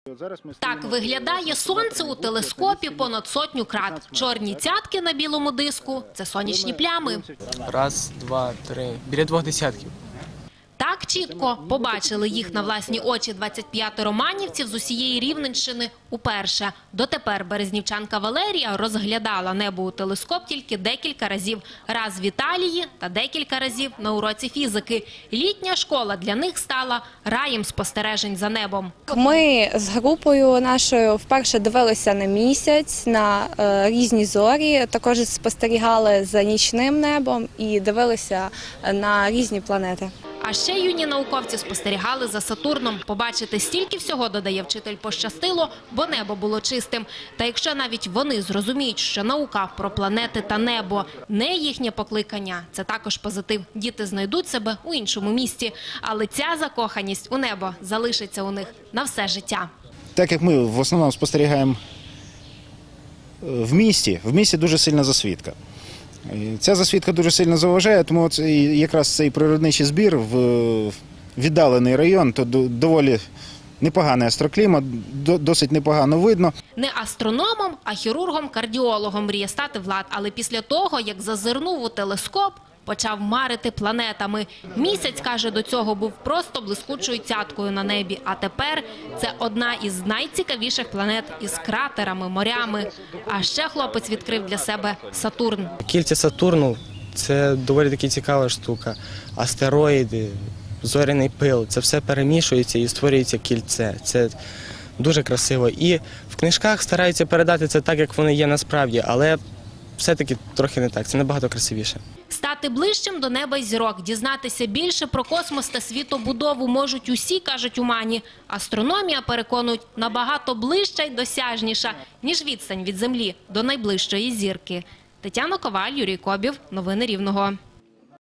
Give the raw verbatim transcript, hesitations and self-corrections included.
Так виглядає сонце у телескопі понад сотню крат. Чорні цятки на білому диску – це сонячні плями. Раз, два, три. Біля двох десятків. Так чітко побачили їх на власні очі двадцять п'ять романівців з усієї Рівненщини уперше. Дотепер березнівчанка Валерія розглядала небо у телескоп тільки декілька разів. Раз в Італії та декілька разів на уроці фізики. Літня школа для них стала раєм спостережень за небом. Ми з групою нашою вперше дивилися на місяць, на е, різні зорі, також спостерігали за нічним небом і дивилися на різні планети. А ще юні науковці спостерігали за Сатурном. Побачити стільки всього, додає вчитель, пощастило, бо небо було чистим. Та якщо навіть вони зрозуміють, що наука про планети та небо не їхнє покликання, це також позитив. Діти знайдуть себе у іншому місті. Але ця закоханість у небо залишиться у них на все життя. Так як ми в основному спостерігаємо в місті, в місті дуже сильна засвітка. Ця засвітка дуже сильно заважає, тому якраз цей природничий збір в віддалений район, то доволі непоганий астроклімат, досить непогано видно. Не астрономом, а хірургом-кардіологом мріє стати Влад. Але після того, як зазирнув у телескоп, почав марити планетами. Місяць, каже, до цього був просто блискучою цяткою на небі. А тепер це одна із найцікавіших планет із кратерами, морями. А ще хлопець відкрив для себе Сатурн. Кільця Сатурну – це доволі таки цікава штука. Астероїди, зоряний пил – це все перемішується і створюється кільце. Це дуже красиво. І в книжках стараються передати це так, як воно є насправді, але все-таки трохи не так, це набагато красивіше. Стати ближчим до неба й зірок, дізнатися більше про космос та світобудову можуть усі, кажуть умані. Астрономія, переконують, набагато ближча й досяжніша, ніж відстань від Землі до найближчої зірки. Тетяна Коваль, Юрій Кобів. Новини Рівного.